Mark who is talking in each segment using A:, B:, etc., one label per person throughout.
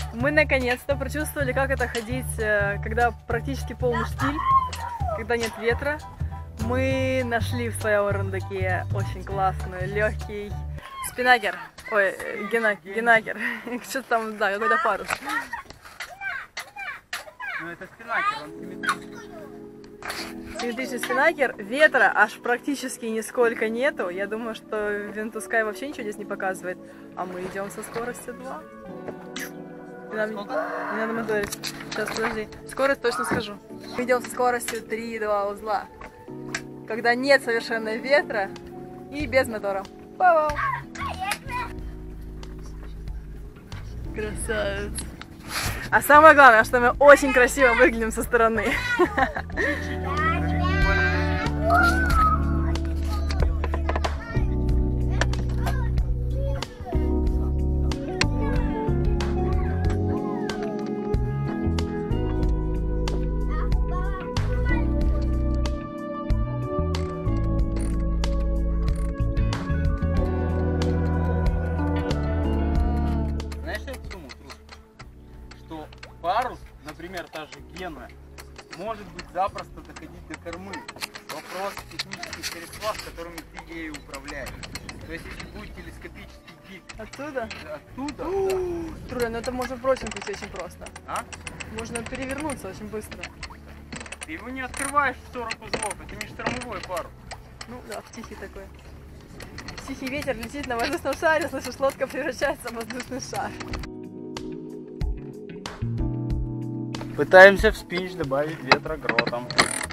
A: Мы наконец-то прочувствовали, как это ходить, когда практически полный штиль, когда нет ветра. Мы нашли в своем рундуке очень классный, легкий спиннагер. Ой, генагер. Что-то там, да, какой-то парус.
B: Ну это спиннагер, он симметричный.
A: Симметричный спиннагер. Ветра аж практически нисколько нету. Я думаю, что Вентускай вообще ничего здесь не показывает. А мы идем со скоростью 2. Не надо моторить. Сейчас, подожди. Скорость точно скажу. Мы идем со скоростью 3,2 узла. Когда нет совершенно ветра и без мотора. Па-бам! Красавец. А самое главное, что мы очень красиво выглядим со стороны.
B: Парус, например, та же Гена, может быть запросто доходить до кормы. Вопрос технических средств, с которыми ты ею управляешь. То есть, если будет телескопический гид...
A: Оттуда?
B: Оттуда, да.
A: Труля, ну это можно бросить очень просто.
B: А?
A: Можно перевернуться очень быстро.
B: Ты его не открываешь в 40 узлов, это не штормовой парус.
A: Ну да, тихий такой. Тихий ветер летит на воздушном шаре, слышишь, лодка превращается в воздушный шар.
B: Пытаемся в спинч добавить ветра гротом.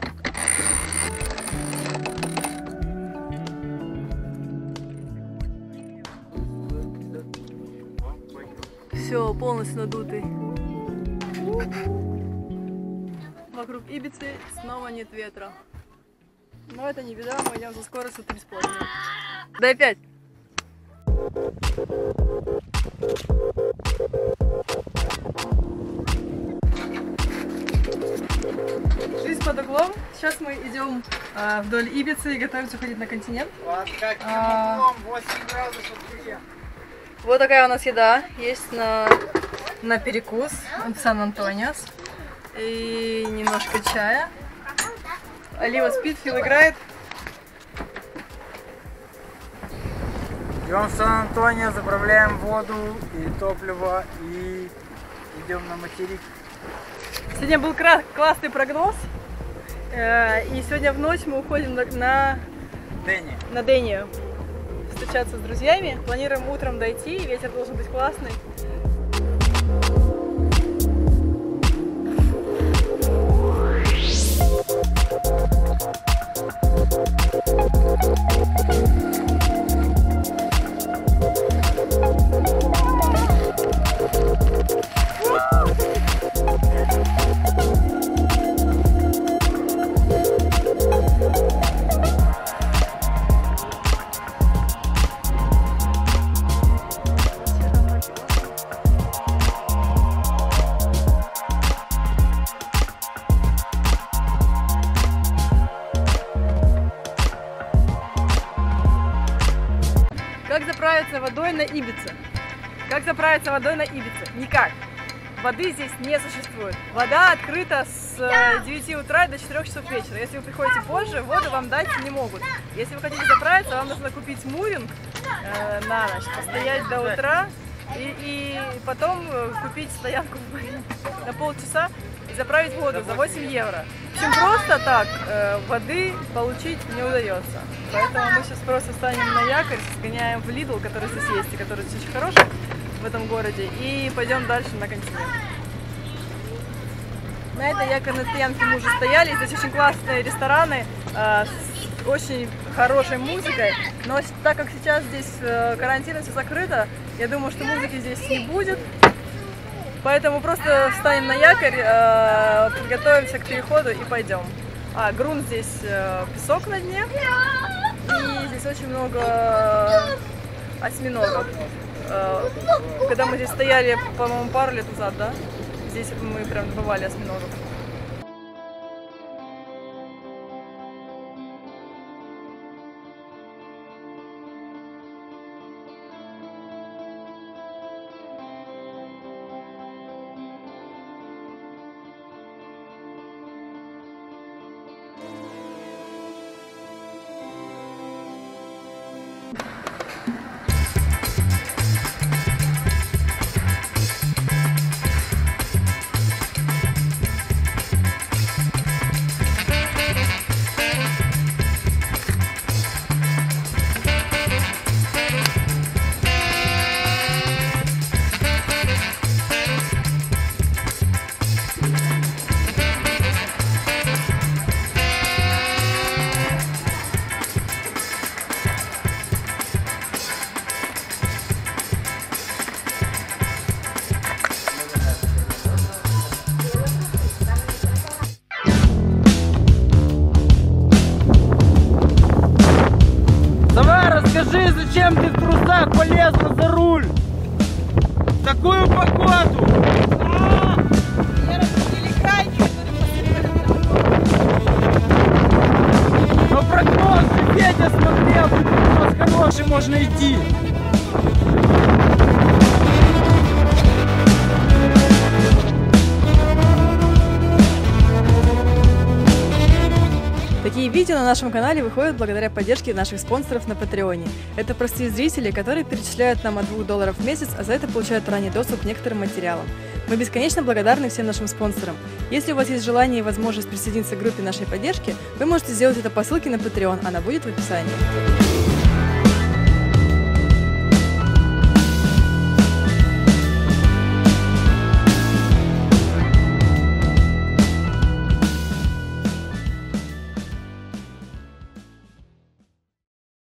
A: Все, полностью надутый. Вокруг Ибицы снова нет ветра. Но это не беда, мы идем за скоростью 3,5. Дай 5. Жизнь под углом. Сейчас мы идем вдоль Ибицы и готовимся уходить на континент.
B: Вот как углом 8 градусов.
A: Вот такая у нас еда есть на перекус в Сан-Антониос. И немножко чая. Олива спит, Фил играет.
B: Идем в Сан-Антонио, заправляем воду и топливо и идем на материк.
A: Сегодня был классный прогноз. И сегодня в ночь мы уходим на Дению. Встречаться с друзьями. Планируем утром дойти, ветер должен быть классный. Как заправиться водой на Ибице? Как заправиться водой на Ибице? Никак. Воды здесь не существует. Вода открыта с 9 утра до 4 часов вечера. Если вы приходите позже, воду вам дать не могут. Если вы хотите заправиться, вам нужно купить муринг на ночь, постоять до утра и потом купить стоянку на полчаса и заправить воду за 8 евро. В общем, просто так воды получить не удается. Поэтому мы сейчас просто встанем на якорь, сгоняем в Lidl, который здесь есть и который здесь очень хороший в этом городе, и пойдем дальше на континент. На этой якорной стоянке мы уже стояли. Здесь очень классные рестораны с очень хорошей музыкой. Но так как сейчас здесь карантин, все закрыто, я думаю, что музыки здесь не будет. Поэтому просто встанем на якорь, подготовимся к переходу и пойдем. Грунт здесь песок на дне. И здесь очень много осьминогов. Когда мы здесь стояли, по-моему, пару лет назад, да? Здесь мы прям добывали осьминогов.
B: такую погоду!
A: Мне разбудили крайние, которые посыпали.
B: Но прогноз, Федя смотрел, прогноз хороший, можно идти.
A: Такие видео на нашем канале выходят благодаря поддержке наших спонсоров на Патреоне. Это простые зрители, которые перечисляют нам от $2 в месяц, а за это получают ранний доступ к некоторым материалам. Мы бесконечно благодарны всем нашим спонсорам. Если у вас есть желание и возможность присоединиться к группе нашей поддержки, вы можете сделать это по ссылке на Patreon, она будет в описании.